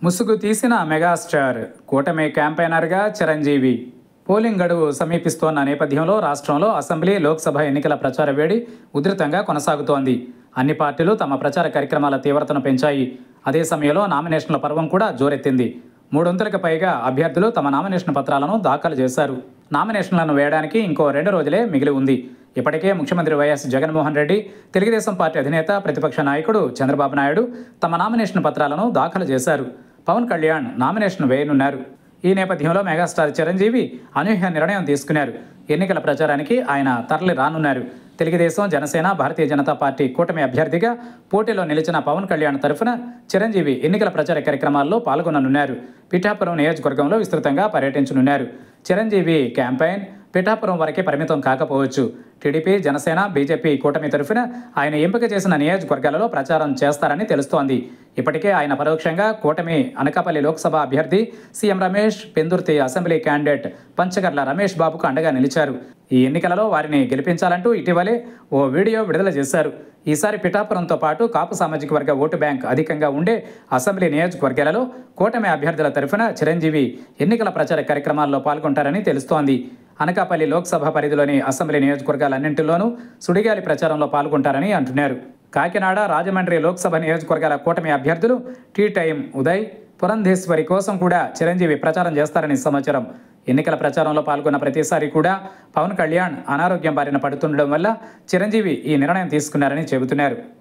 ముసుగు తీసిన మెగాస్టార్ కూటమి క్యాంపెయినర్గా చిరంజీవి. పోలింగ్ గడువు సమీపిస్తోన్న నేపథ్యంలో రాష్ట్రంలో అసెంబ్లీ, లోక్సభ ఎన్నికల ప్రచార వేడి ఉధృతంగా కొనసాగుతోంది. అన్ని పార్టీలు తమ ప్రచార కార్యక్రమాల తీవ్రతను పెంచాయి. అదే సమయంలో నామినేషన్ల పర్వం కూడా జోరెత్తింది. 300కి పైగా అభ్యర్థులు తమ నామినేషన్ పత్రాలను దాఖలు చేశారు. నామినేషన్లను వేయడానికి ఇంకో 2 రోజులే మిగిలి ఉంది. ఇప్పటికే ముఖ్యమంత్రి వైఎస్ జగన్మోహన్ రెడ్డి, తెలుగుదేశం పార్టీ అధినేత, ప్రతిపక్ష నాయకుడు చంద్రబాబు నాయుడు తమ నామినేషన్ పత్రాలను దాఖలు చేశారు. పవన్ కళ్యాణ్ నామినేషన్ వేయనున్నారు. ఈ నేపథ్యంలో మెగాస్టార్ చిరంజీవి అనూహ్య నిర్ణయం తీసుకున్నారు. ఎన్నికల ప్రచారానికి ఆయన తరలి రానున్నారు. తెలుగుదేశం, జనసేన, భారతీయ జనతా పార్టీ కూటమి అభ్యర్థిగా పోటీలో నిలిచిన పవన్ కళ్యాణ్ తరఫున చిరంజీవి ఎన్నికల ప్రచార కార్యక్రమాల్లో పాల్గొననున్నారు. పిఠాపురం నియోజకవర్గంలో విస్తృతంగా పర్యటించనున్నారు. చిరంజీవి క్యాంపెయిన్ పిఠాపురం వరకే పరిమితం కాకపోవచ్చు. టీడీపీ, జనసేన, బీజేపీ కూటమి తరఫున ఆయన ఎంపిక చేసిన నియోజకవర్గాలలో ప్రచారం చేస్తారని తెలుస్తోంది. ఇప్పటికే ఆయన పరోక్షంగా కూటమి అనకాపల్లి లోక్సభ అభ్యర్థి CM Ramesh, Pendurthi assembly candidate Panchakarla Ramesh బాబుకు అండగా నిలిచారు. ఈ ఎన్నికలలో వారిని గెలిపించాలంటూ ఇటీవలే ఓ వీడియో విడుదల చేశారు. ఈసారి పిఠాపురంతో పాటు కాపు సామాజిక వర్గ ఓటు బ్యాంక్ అధికంగా ఉండే అసెంబ్లీ నియోజకవర్గాలలో కూటమి అభ్యర్థుల తరఫున చిరంజీవి ఎన్నికల ప్రచార కార్యక్రమాల్లో పాల్గొంటారని తెలుస్తోంది. అనకాపల్లి లోక్సభ పరిధిలోని అసెంబ్లీ నియోజకవర్గాలన్నింటిలోనూ సుడిగాలి ప్రచారంలో పాల్గొంటారని అంటున్నారు. కాకినాడ, రాజమండ్రి లోక్సభ నియోజకవర్గాల కూటమి అభ్యర్థులు టీ టైం ఉదయ్, పురంధేశ్వరి కోసం కూడా చిరంజీవి ప్రచారం చేస్తారని సమాచారం. ఎన్నికల ప్రచారంలో పాల్గొన్న ప్రతిసారి కూడా పవన్ కళ్యాణ్ అనారోగ్యం బారిన పడుతుండడం వల్ల చిరంజీవి ఈ నిర్ణయం తీసుకున్నారని చెబుతున్నారు.